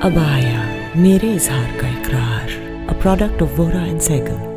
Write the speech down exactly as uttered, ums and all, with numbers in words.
Abaya मेरे इजहार का इकरार, a product of Vohra and Saigal.